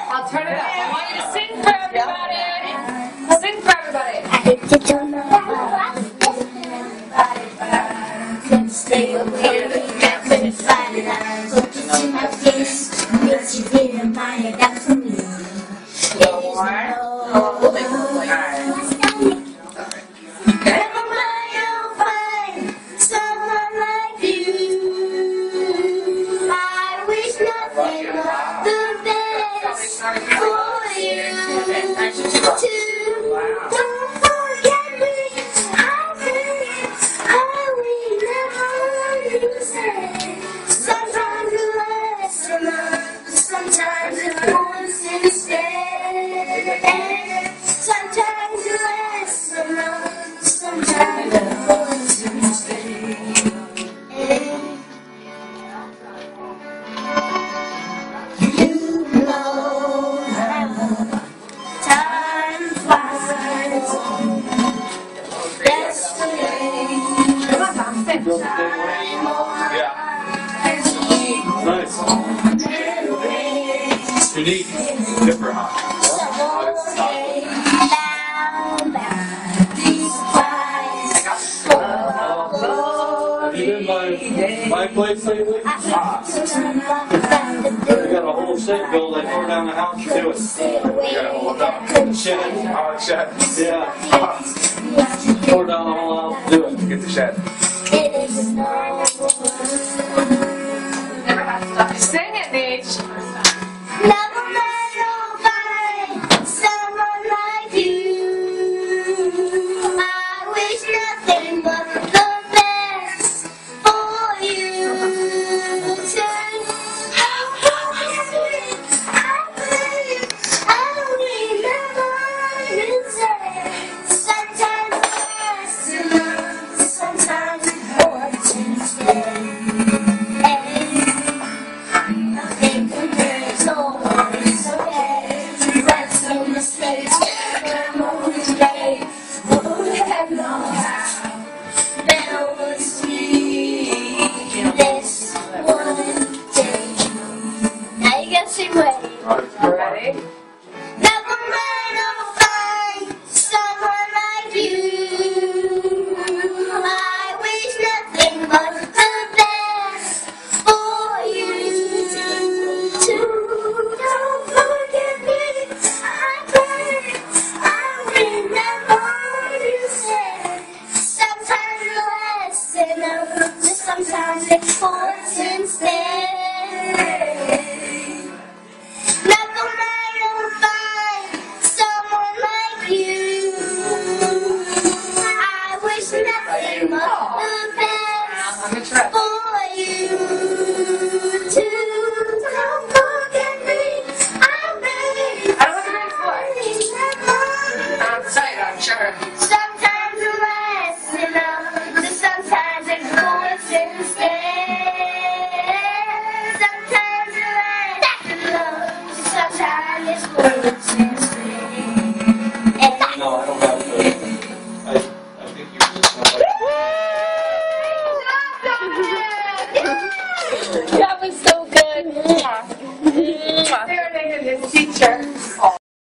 I'll turn it up. I want you to sing for everybody. Sing for everybody. I don't know couldn't stay away. I couldn't find it. I looked into my face, but you didn't mind it. That's for me. Never mind, I'll find someone like you. I wish nothing but the best for you too. Don't forget me. I will never lose it. Sometimes it lasts a month, sometimes it pours instead. Sometimes it lasts a month, sometimes it pours instead. You know how time flies. That's the way. Nice. It's unique. Different, huh? Have you been by my place lately? We got a whole shed built. I tore down the house to do it. We got a whole shed. Oh, shed. Yeah. Tore down the whole house to do it. Get the shed. Sing it, Nate. Never mind, I'll find someone like you. I wish nothing but the best for you too. I will never lose it. Sometimes it's enough, sometimes it's more to stay. Nothing compares, no worries, okay. That's no mistake. I'm on the way. Oh, heaven knows that was me. This one day. Now you gotta sing ready. Ready? Never mind, I'll find someone like you. I wish nothing but the best for you too. Don't forget me. I remember you said sometimes it lasts enough, sometimes it pours instead. Never mind, I'll find someone like you. I wish nothing but the best I'm gonna try. for you too. Don't forget me. I don't have a great voice. I'm tight, I'm sure. Sometimes it lasts enough, sometimes it pours instead. Sometimes it lasts enough, sometimes it pours instead. No, I don't have to.